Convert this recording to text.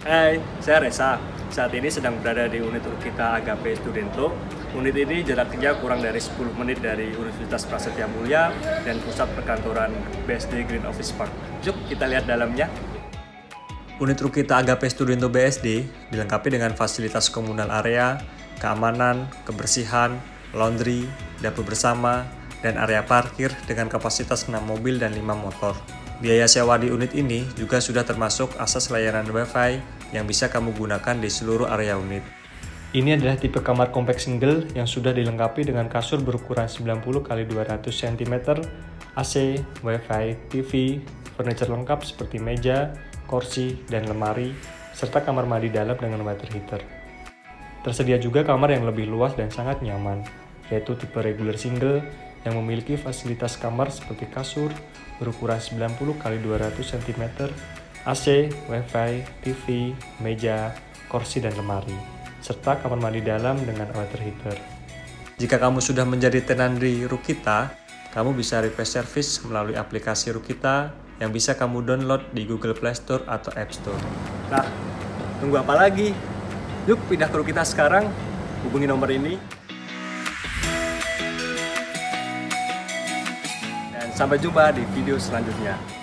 Hai, saya Reza. Saat ini sedang berada di unit Rukita Agape Studento. Unit ini jaraknya kurang dari 10 menit dari Universitas Prasetya Mulia dan pusat perkantoran BSD Green Office Park. Yuk kita lihat dalamnya. Unit Rukita Agape Studento BSD dilengkapi dengan fasilitas komunal area, keamanan, kebersihan, laundry, dapur bersama, dan area parkir dengan kapasitas 6 mobil dan 5 motor. Biaya sewa di unit ini juga sudah termasuk akses layanan Wi-Fi yang bisa kamu gunakan di seluruh area unit. Ini adalah tipe kamar compact single yang sudah dilengkapi dengan kasur berukuran 90x200 cm, AC, Wi-Fi, TV, furniture lengkap seperti meja, kursi, dan lemari, serta kamar mandi dalam dengan water heater. Tersedia juga kamar yang lebih luas dan sangat nyaman, yaitu tipe regular single yang memiliki fasilitas kamar seperti kasur berukuran 90x200 cm, AC, Wi-Fi, TV, meja, kursi, dan lemari, serta kamar mandi dalam dengan water heater. Jika kamu sudah menjadi tenan di Rukita, kamu bisa request service melalui aplikasi Rukita yang bisa kamu download di Google Play Store atau App Store. Nah, tunggu apa lagi? Yuk pindah ke Rukita sekarang, hubungi nomor ini. Dan sampai jumpa di video selanjutnya.